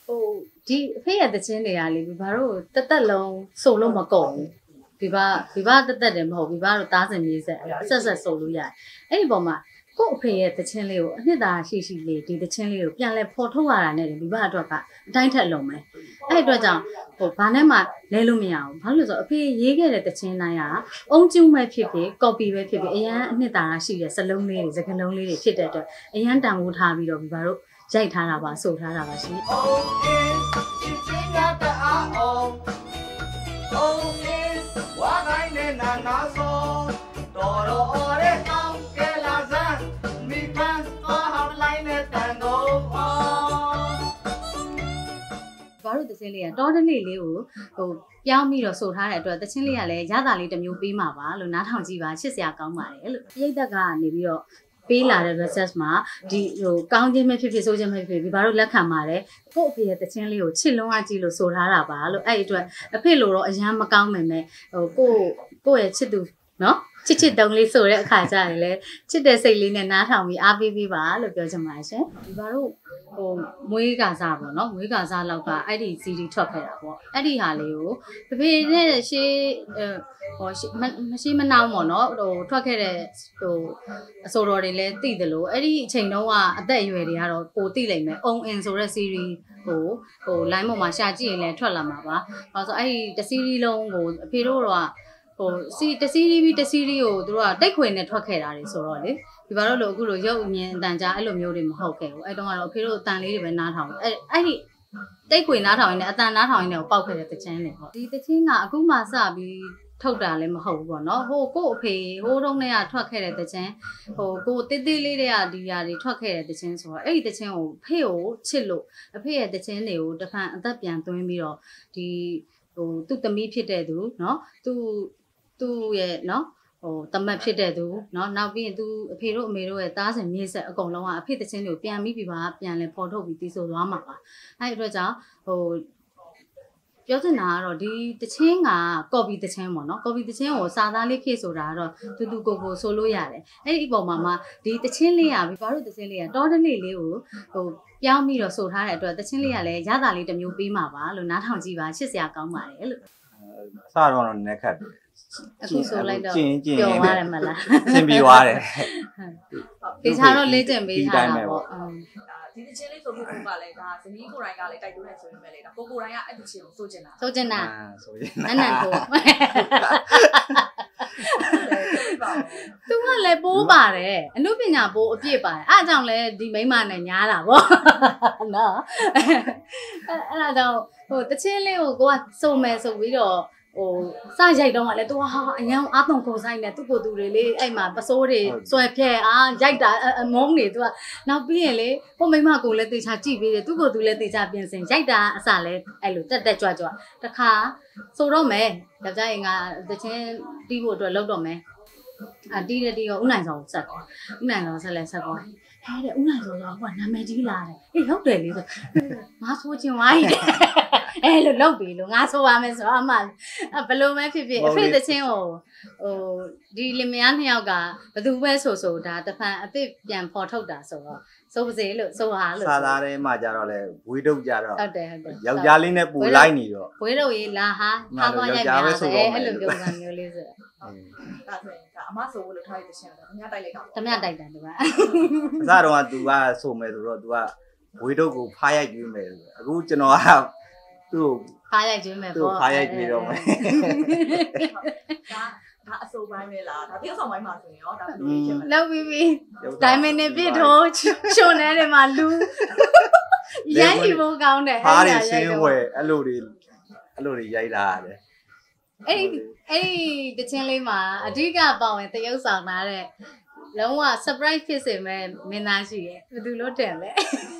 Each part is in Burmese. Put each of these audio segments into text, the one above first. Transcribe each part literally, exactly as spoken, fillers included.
ဟိုဒီအဖေရဲ့တခြင်းတွေကလေဒီဘာလို့တက်တက်လုံးစုံလို့မကုန်ဒီဘာဒီဘာတက်တက်တယ်မဟုတ်ဒီဘာတို့တားစင်မြေးဆက်ဆက်ဆက်စုံလို့ရတယ်အဲ့ဒီပုံမှာကို့အဖေရဲ့တခြင်းလေးကိုအနှစ်သာရှိရှိလေးဒီတခြင်းလေးကိုပြန်လဲဖော်ထုတ်ရတာနဲ့ဒီဘာအတွက်ကအတိုင်းထက်လုံးမယ်အဲ့အတွက်ကြောင့်ဟိုဘာနဲ့မှလဲလို့မရဘူးဘာလို့လဲဆိုတော့အဖေရေးခဲ့တဲ့တခြင်းတိုင်းကအုံကျူးမဲ့ဖြစ်ဖြစ် copy ပဲဖြစ်ဖြစ်အရန်အနှစ်သာရှိတဲ့စလုံးလေးတွေစကလုံးလေးတွေဖြစ်တဲ့အတွက်အရန်တန်ဖိုးထားပြီးတော့ဒီဘာတို့ရိုက်ထားတာပါဆိုထားတာပါရှင်ဘာလို့တခြင်းလေးကတော်တလေးလေးကိုဟိုပြောင်းပြီးတော့ဆိုထားတဲ့အတွက်တခြင်းလေးကလည်းရတာလေးတစ်မျိုးပေးမှာပါလို့နားထောင်ကြည့်ပါချစ်စရာကောင်းပါတယ်လို့ပြိတ္တကနေပြီးတော့ပေးလာတဲ့ research မှာဒီဟိုကောင်းခြင်းပဲဖြစ်ဖြစ်ဆိုးခြင်းပဲဖြစ်ဖြစ်ဒီဘာလို့လက်ခံပါတယ်ကို့အဖေရဲ့တခြင်းလေးကိုချစ်လုံးအကြည့်လို့ဆိုထားတာပါလို့အဲ့အတွက်အဖေလိုတော့အရန်မကောင်းမယ်မဲ့ဟိုကိုကိုရဲ့ချစ်သူနော်ချစ်ချစ်တုံးလေးဆိုတဲ့အခါကျရင်လေချစ်တဲ့စိတ်လေးနဲ့နားထောင်ပြီးအားပေးပေးပါလို့ပြောချင်ပါတယ်ရှင်ဒီဘာလို့ဟိုမွေးကစားပေါ့နော်မွေးကစားလောက်ကအဲ့ဒီ ซีรีส์ ထွက်ခဲ့တာပေါ့အဲ့ဒီဟာလေးကိုတပည့်နဲ့ရှေးဟိုမရှိမနှောင်းပေါ့နော်ဟိုထွက်ခဲ့တဲ့ဟိုအစိုးရတွေလည်းသိတယ်လို့အဲ့ဒီအချိန်တုန်းကအသက်အရွယ်တွေကတော့ပိုသိလိမ့်မယ်အုံအင်ဆိုတဲ့ series ဟိုဟို line ပေါ်မှာရှာကြည့်ရင်လည်းထွက်လာမှာပါအဲဆိုအဲ့ဒီတ series လုံးကိုအဖေတို့တော့ဟိုစီတစီရီပြီးတစီရီကိုသူတို့ကတိတ်ခွေနဲ့ထွက်ခဲ့တာတွေဆိုတော့လေဒီဘာလို့လို့အခုလိုရုပ်အမြင်အတန်ကြားအဲ့လိုမျိုးတွေမဟုတ်ခဲ့ဘူးအဲ့တုန်းကတော့အဖေတို့အတန်လေးတွေပဲနားထောင်အဲ့အဲ့ဒီတိတ်ခွေနားထောင်ရင်းနဲ့အတန်နားထောင်ရင်းနဲ့ကိုပောက်ခဲ့တဲ့တခြင်းတွေပေါ့ဒီတခြင်းကအခုမှစပြီးထုတ်တာလည်းမဟုတ်ဘူးပေါ့နော်ဟိုကို့အဖေဟိုတုန်းကထွက်ခဲ့တဲ့တခြင်းဟိုကိုတေးသေးလေးတွေကဒီຢာတွေထွက်ခဲ့တဲ့တခြင်းဆိုတော့အဲ့ဒီတခြင်းကိုဖေကိုချစ်လို့အဖေရဲ့တခြင်းတွေကိုတဖန်အသက်ပြန်သွင်းပြီးတော့ဒီဟိုသူ့သမီးဖြစ်တဲ့သူနော်သူ့သူ့ရဲ့နော်ဟိုတမတ်ဖြစ်တဲ့သူနော်နောက်ပြီးရင်သူအဖေတို့အမေတို့ရဲ့သားစဉ်မြေးဆက်အကုန်လုံးကအဖေတခြင်းတွေကိုပြန်ပြီးပြီးပါပြန်လဲပေါ်ထုတ်ပြီးတည်ဆိုသွားမှာပါအဲ့ဒီအတွက်ကြောင့်ဟိုပြောချင်တာကတော့ဒီတခြင်းက copy တခြင်းပေါ့နော် copy တခြင်းကိုစာသားလေးခေတ်ဆိုတာကတော့တူတူကိုကိုဆိုလို့ရတယ်အဲ့ဒီအပေါ်မှာမှဒီတခြင်းလေးကဘာလို့တခြင်းလေးကတော်တလေးလေးကိုဟိုပြောင်းပြီးတော့ဆိုထားတဲ့အတွက်တခြင်းလေးကလည်းရတာလေးတစ်မျိုးပေးမှာပါလို့နားထောင်ကြည့်ပါချစ်စရာကောင်းပါတယ်လို့အစတော့တော့နည်းနည်းခက်တယ်အခုဆိုလိုက်တော့ပျော်သွားတယ်မလားသင်ပြီးသွားတယ်ဒီချာတော့လေ့ကျင့်ပေးထားတာပေါ့ဒီတခြင်းလေးဆိုဖို့ကလည်းဒါဇနီးကိုယ်တိုင်ကလည်းတိုက်တွန်းနေဆိုရင်ပဲလေဒါကိုကိုယ်တိုင်ကအဲ့ဒီချင်းကိုစိုးကျင်တာစိုးကျင်တာဆိုရင်နန်းနန်းကိုသူကလည်းပိုးပါတယ်အမှုပညာပိုးအပြည့်ပါတယ်အားကြောင့်လဲဒီမိန်းမနဲ့ညားတာပေါ့နော်အဲ့အဲ့ဒါကြောင့်ဟိုတခြင်းလေးကိုကိုကစုံမယ်ဆိုပြီးတော့ဟိုစရိုက်တော့ကလည်း तू ဟာအញ្ញောင်းအားတုံကုန်ဆိုင်နေသူ့ကိုယ်သူတွေလေးအဲ့မှာပစိုးတွေဆွဲဖြဲအားရိုက်တာအမုန်းတွေ तू ကနောက်ပြီးရင်လေဟိုမိမကိုလည်းတေချာကြည့်ပြီးတယ်သူ့ကိုယ်သူလည်းတေချာပြင်ဆင်ရိုက်တာအစလဲအဲ့လိုတက်တက်ကြွကြွတခါဆိုတော့မယ်ယောက်ျားရင်ကတချင်းတီးဖို့အတွက်လောက်တော့မယ်အတီးတဲ့တီးရောဥနိုင်ဆောင်ဆက်ကောဥနိုင်ဆောင်ဆက်လဲဆက်ကောဟဲတဲ့ဥနိုင်ဆောင်ကနာမည်ကြီးလာတယ်အေးဟုတ်တယ်လေဆိုငါဆိုချင်ဝိုင်းအဲ့လိုလုပ်ပြီလို့ငါဆိုပါမယ်ဆိုတော့အမဘလို့မဲဖြစ်ဖြစ်အဖေတချင်းကိုဟိုဒီလင်မယားနှစ်ယောက်ကဘသူပဲဆိုဆိုဒါတဖန်အစ်ပြန်ဖော်ထုတ်တာဆိုတော့ဆိုပါစေလို့ဆိုဟာလို့စာသားထဲမှာကြတော့လေဝေးတုတ်ကြတော့ဟုတ်တယ်ဟုတ်တယ်ယောက်ျားလေးနဲ့ပူလိုက်နေတော့ဝေးတုတ်ရေးလာဟာထားသွားရိုက်ပြန်ဆိုအဲ့လိုပြောတာမျိုးလေးဆိုဒါဆိုရင်ဒါအမဆိုလို့ထားရတဲ့ရှင်တော့အများတိုက်လိုက်တာပေါ့တမတိုက်တယ်သူကအစတော့က तू ကဆိုမယ်ဆိုတော့ तू ကဝေးတုတ်ကိုဖားရိုက်ကျွေးမယ်အခုကျွန်တော်ကသူ့ဖားရိုက်ကျွေးမယ်ပေါ့ဖားရိုက်ကျွေးတော့မယ်ဒါဒါအစိုးပိုင်းပဲလားဒါတရုတ်ဆောင်ပိုင်းမှာဆိုရင်ရောဒါဘယ်လိုဖြစ်မလဲလောက်ပြီးပြီဒိုင်မန်နဲ့ပြစ်ထိုးရှင်နေတယ်မှာလူရိုက်ပြီးဖို့ကောင်းတယ်ဖားရရှင်းဝဲအဲ့လိုတွေအဲ့လိုတွေရိုက်လာရတယ်အဲ့ဒီအဲ့ဒီတခြင်းလေးမှာအဓိကပေါဝင်တရုတ်ဆောင်လာတဲ့လုံးဝ surprise ဖြစ်စေမဲ့မင်းသားရှိရဲ့ဘယ်သူလို့တင်လဲ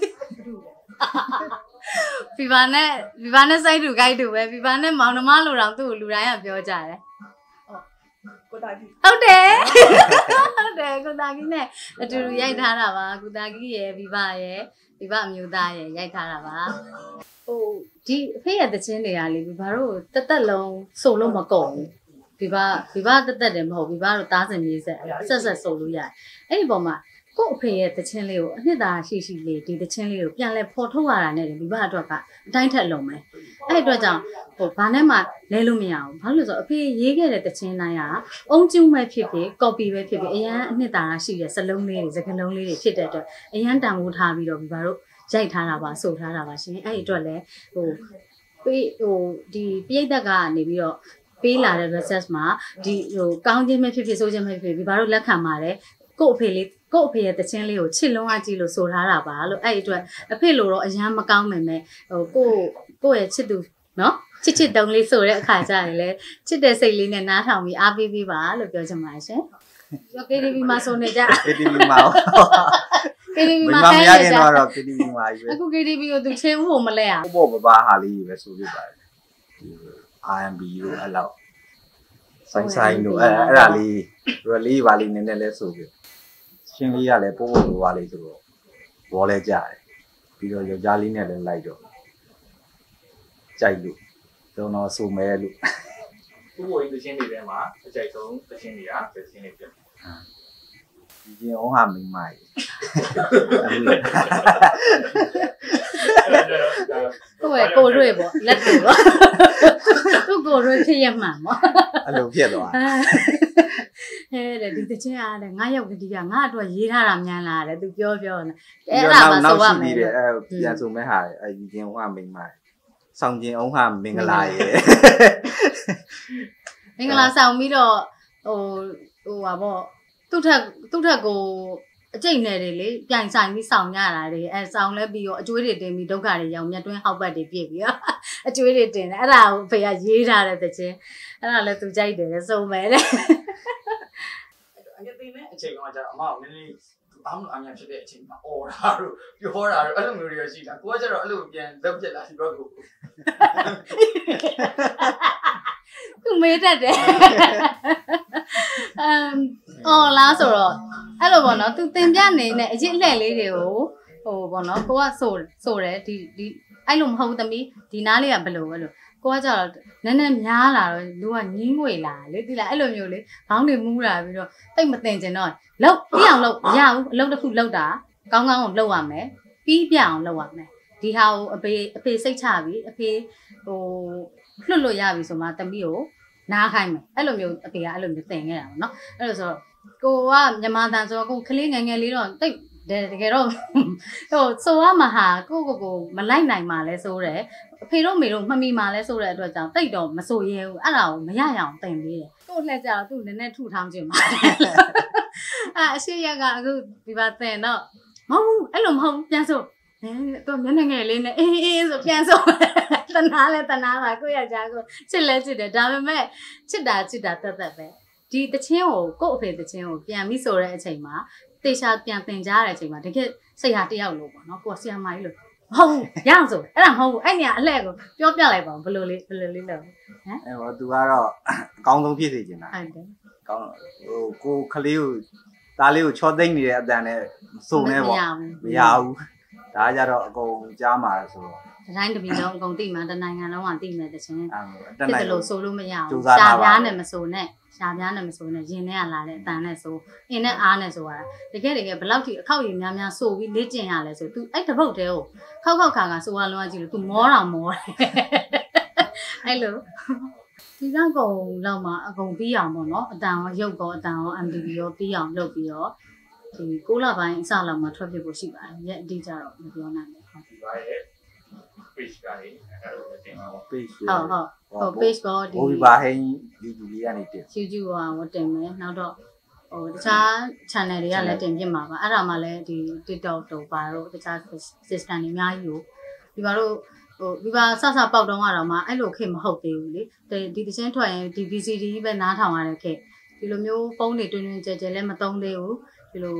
ဖီဗာနဲ့ဖီဗာနဲ့စိုက်တူခိုက်တူပဲဖီဗာနဲ့မောင်နှမလိုတောင်သူ့ကိုလူတိုင်းကပြောကြတယ်ကိုတာကြီးဟုတ်တယ်ဟုတ်တယ်ကိုတာကြီးနဲ့အတူတူရိုက်ထားတာပါကိုတာကြီးရယ်ဖီဗာရယ်ဖီဗာအမျိုးသားရယ်ရိုက်ထားတာပါဟိုဒီအဖေရဲ့တခြင်းတွေကလေဖီဗာတို့တက်တက်လုံးစုံလို့မကုန်ဘူးဖီဗာဖီဗာတက်တက်တယ်မဟုတ်ဖီဗာတို့တားစင်မြေးဆက်ဆက်ဆက်စုံလို့ရတယ်အဲ့ဒီပုံမှာကို့အဖေရဲ့တခြင်းလေးကိုအနှစ်သာရှိရှိလေးဒီတခြင်းလေးကိုပြန်လဲဖော်ထုတ်ရတာနဲ့ဒီဘက်အတွက်ကအတိုင်းထက်လုံးမယ်အဲ့အတွက်ကြောင့်ဟိုဘာနဲ့မှလဲလို့မရဘူးဘာလို့လဲဆိုတော့အဖေရေးခဲ့တဲ့တခြင်းတိုင်းကအုံကျူးမဲ့ဖြစ်ဖြစ် copy ပဲဖြစ်ဖြစ်အရန်အနှစ်သာရှိတဲ့စလုံးလေးတွေစကားလုံးလေးတွေဖြစ်တဲ့အတွက်အရန်တန်ဖိုးထားပြီးတော့ဒီဘာလို့ရိုက်ထားတာပါဆိုထားတာပါရှင်အဲ့ဒီအတွက်လဲဟိုပေးဟိုဒီပြိဿက်ကနေပြီးတော့ပေးလာတဲ့ research မှာဒီဟိုကောင်းခြင်းပဲဖြစ်ဖြစ်ဆိုးခြင်းပဲဖြစ်ဖြစ်ဒီဘာလို့လက်ခံပါတယ်ကို့အဖေလေးကို့အဖေရဲ့တခြင်းလေးကိုချစ်လုံးအကြည့်လို့ဆိုထားတာပါလို့အဲ့ဒီအတွက်အဖေလိုတော့အရန်မကောင်းမယ်မဲ့ဟိုကို့ကို့ရဲ့ချစ်သူနော်ချစ်ချစ်တုံးလေးဆိုတဲ့အခါကျရင်လေချစ်တဲ့စိတ်လေးနဲ့နားထောင်ပြီးအားပေးပေးပါလို့ပြောချင်ပါတယ်ရှင်။ K T V မှာဆိုနေကြ K T V မှာ K T V မှာမရခင်တော့ K T V မှာကြီးပဲအခု K T V ကိုသူချင်းဦးကိုမလဲရဘူးပေါ့ပေါ့ပပဟာလေးပဲဆိုပြပါတယ်ဒီ R and B တို့အဲ့လောက်ဆိုင်ဆိုင်တို့အဲ့အဲ့ဒါလေး rally ပါလေးနည်းနည်းလဲဆိုပြရှင်းလေးရလဲပို့ပို့ပါလေးဆိုတော့ဘောလဲကြတယ်ပြီးတော့ယောက်ျားလေးနဲ့လည်းလိုက်တော့ကြိုက်လို့ကျွန်တော်ဆိုမဲလို့ဥပ္ပိုလ်တခြင်းတွေထဲမှာအကြိုက်ဆုံးတခြင်းတွေကတခြင်းတွေဖြစ်ဒီကျင်အောင်ဟာမိမိုင်ကိုယ်ကိုရွေပေါ့လက်တွေပေါ့သူ့ကိုရွေဖြစ်ရမှန်ပေါ့အဲ့လိုဖြစ်သွားဟဲ့တဲ့ဒီတခြင်းအားတဲ့ငါရောက်ကတိကငါအတွက်ရေးထားတာမြန်လာတယ်သူပြောပြောနေအဲ့ဒါမှဆိုရမယ်အဲ့ပြန်ဆိုမဲ့ဟာအဲ့ဒီကျင်အောင်ဟာမိမိုင်ဆောင်ကျင်အောင်ဟာမင်္ဂလာရဲ့မင်္ဂလာဆောင်ပြီးတော့ဟိုဟိုပါပေါ့သူ့ထက်သူ့ထက်ကိုအကျိတ်နယ်တွေလေပြိုင်ဆိုင်ပြီးဆောင်ရတာတွေအဲဆောင်လဲပြီးတော့အကျွေးတွေတင်ပြီးဒုက္ခတွေရောက်မြတ်တွင်းဟောက်ပတ်တွေပြည့်ပြီးတော့အကျွေးတွေတင်တယ်အဲ့ဒါကိုဖေကရေးထားတဲ့တခြင်းအဲ့ဒါလည်းသူကြိုက်တယ်စုံမယ်တဲ့အငယ်သိနေအချိန်ကကြာအမကနည်းနည်းဘာမှအများဖြစ်တဲ့အချိန်မှာအော်တာတို့ပြောတာတို့အဲ့လိုမျိုးတွေရှိတာကိုကကျတော့အဲ့လိုပြန်လုပ်ပြလာဒီဘက်ကိုသူမေးတတ်တယ်အမ်အော်လားဆိုတော့အဲ့လိုပေါ့နော်သူတင်ပြနေတဲ့အရေးအလှည့်လေးတွေကိုဟိုပေါ့နော်ကိုကဆိုဆိုတယ်ဒီဒီအဲ့လိုမဟုတ်သမီးဒီနားလေးကဘယ်လိုပဲလို့ကိုကကျတော့နည်းနည်းများလာတော့လူကညင်းငွေလာလေတိလားအဲ့လိုမျိုးလေခေါင်းတွေမူးလာပြီးတော့တိတ်မတင်ကျင်တော့လောက်ပြအောင်လောက်မရဘူးအလုပ်တစ်ခုလုပ်တာကောင်းကောင်းကိုလုပ်ရမယ်ပြီးပြအောင်လုပ်ရမယ်ဒီဟာကိုအဖေအဖေစိတ်ချပြီးအဖေဟိုလွတ်လွတ်ရပြီဆိုမှသမီးကိုနားခိုင်းမယ်အဲ့လိုမျိုးအဖေကအဲ့လိုမျိုးတင်ခဲ့တာပေါ့နော်အဲ့လိုဆိုတော့ကိုကမြန်မာတန်ဆိုတော့ကိုကလေးငယ်ငယ်လေးတော့တိတ်တကယ်တော့ဟိုဆိုရမှာဟာကိုကိုကိုမလိုက်နိုင်မှလဲဆိုတယ်အဖေတို့မေတို့မမီမှလဲဆိုတဲ့အတွက်ကြောင့်တိတ်တော့မဆိုရဲဘူးအဲ့ဒါကိုမရရအောင်တင်ပေးတယ်ကိုလှက်ကြတော့သူ့နည်းနည်းထုထောင်းခြင်းပါအဲ့အရှိရကအခုဒီပါတင်တော့မဟုတ်ဘူးအဲ့လိုမဟုတ်ဘူးပြန်ဆိုအဲတော့မျက်နှာငယ်လေးနဲ့အေးအေးဆိုပြန်ဆိုတနာလဲတနာပါကိုရကြကိုချစ်လဲချစ်တယ်ဒါပေမဲ့ချစ်တာချစ်တာတက်တက်ပဲဒီတခြင်းကိုကို့အဖေတခြင်းကိုပြန်ပြီးဆိုတဲ့အချိန်မှာတေချာပြန်သင်ကြားရတဲ့အချိန်မှာတကယ်စိတ်ဟာတယောက်လို့ပေါ့နော်ကိုကဆီယမ်မာကြီးလို့မဟုတ်ဘူးရအောင်ဆိုအဲ့ဒါမဟုတ်ဘူးအဲ့ညာအလှည့်ကိုပြောပြလိုက်ပါဦးဘယ်လိုလေးဘယ်လိုလေးလုပ်ဟမ်အဲ့ဟောသူကတော့အကောင်းဆုံးဖြစ်စေချင်တာဟုတ်တယ်ကောင်းဟိုကိုခလေးကိုသားလေးကိုချောသိမ့်နေတဲ့အတန်နဲ့စုံနေပေါ့မရဘူးဒါကြတော့အကုန်ကြားမှာဆိုတော့တတိုင်းတပြည်လုံးအကုန်သိမှတနိုင်ငံလုံးကသိမယ်တခြင်းတနိုင်လို့ဆိုလို့မရဘူးရှားပြားနဲ့မဆိုနဲ့ရှားပြားနဲ့မဆိုနဲ့ရင်ထဲကလာတဲ့အတန်နဲ့ဆိုအင်းနဲ့အားနဲ့ဆိုရတာတကယ်တကယ်ဘလောက်ထိအခောက်ရည်များများဆိုပြီးလေ့ကျင့်ရလဲဆို तू အဲ့တပုတ်တဲကိုခောက်ခောက်ခါခါဆိုရလုံးဝကြည့်လို့ तू မောတာမောတယ်အဲ့လိုဒီကကုံလောက်မှအကုန်ပြီးအောင်ပေါ့နော်အတန်ရောရုပ်ကောအတန်ရော M D B ရောပြီးအောင်လုပ်ပြီးတော့ဒီကိုလပိုင်းအစလောက်မှထွက်ဖြစ်ဖို့ရှိပါတယ်ရက်အတိကျတော့မပြောနိုင်ဘူးဟုတ်ပါရဲ့ page ကနေအဲ့လိုတင်ပါပေါ့ page ဟုတ်ဟုတ်ဟုတ် page ကောဒီဟိုဘာဟင်း YouTube လေးကနေတင် YouTube ကတင်မယ်နောက်တော့ဟိုတခြား channel တွေကလည်းတင်ပြမှာပါအဲ့ဒါမှလည်းဒီ TikTok တို့ပါတော့တခြား system တွေအများကြီးကိုဒီပါတော့ဟိုဒီပါဆဆပေါက်တုံးကတော့မှအဲ့လိုခေတ်မဟုတ်သေးဘူးလေဒီတချင်းထွက်ရင်ဒီ V C D ပဲနားထောင်ရတဲ့ခေတ်ဒီလိုမျိုးဖုန်းတွေတွင်တွင်ကြဲကြဲလည်းမသုံးသေးဘူးဒီလို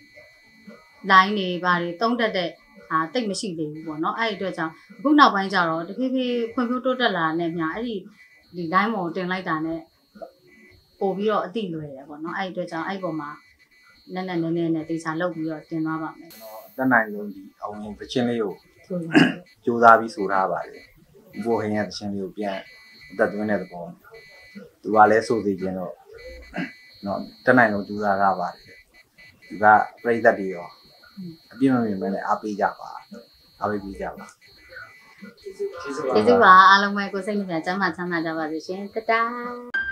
line တွေဘာတွေတုံးတက်တဲ့ဟာတိတ်မရှိသေးဘူးပေါ့နော်အဲ့ဒီအတွက်ကြောင့်အခုနောက်ပိုင်းကျတော့တဖြည်းဖြည်းဖွံ့ဖြိုးတိုးတက်လာတဲ့မြာအဲ့ဒီဒီ line ပေါ်တင်လိုက်တာနဲ့ပို့ပြီးတော့အတိလွယ်တယ်ပေါ့နော်အဲ့ဒီအတွက်ကြောင့်အဲ့ဒီပေါ်မှာနည်းနည်းနည်းနည်းနဲ့တေချာလုပ်ပြီးတော့တင်သွားပါမယ်ကျွန်တော်အတက်နိုင်ဆုံးဒီအောင်ရင်တခြင်းလေးကိုစူးစမ်းပြီးဆိုထားပါတယ်ဘိုးဟင်းရဲ့တခြင်းလေးကိုပြန်အသက်သွင်းတဲ့သဘောသူကလည်းဆိုသေးခြင်းတော့နော်တက်နိုင်ဆုံးစူးစမ်းထားပါတယ်ဒီကပြိသက်တွေရောအပြည့်မမြင်မဲနဲ့အားပေးကြပါအားပေးပြီးကြပါကျေးဇူးပါအားလုံးပဲကိုစိတ်နှပြချမ်းသာချမ်းသာကြပါစေရှင်တတား